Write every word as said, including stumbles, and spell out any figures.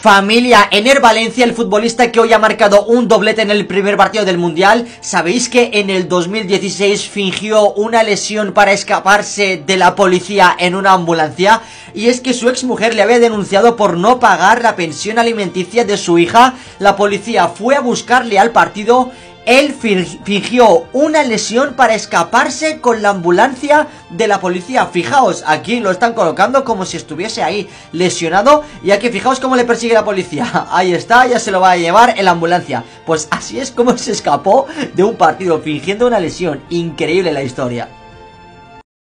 Familia, Ener Valencia, el futbolista que hoy ha marcado un doblete en el primer partido del Mundial, ¿sabéis que en el dos mil dieciséis fingió una lesión para escaparse de la policía en una ambulancia? Y es que su exmujer le había denunciado por no pagar la pensión alimenticia de su hija. La policía fue a buscarle al partido. Él fingió una lesión para escaparse con la ambulancia de la policía. Fijaos, aquí lo están colocando como si estuviese ahí lesionado. Y aquí fijaos cómo le persigue la policía. Ahí está, ya se lo va a llevar en la ambulancia. Pues así es como se escapó de un partido fingiendo una lesión. Increíble la historia.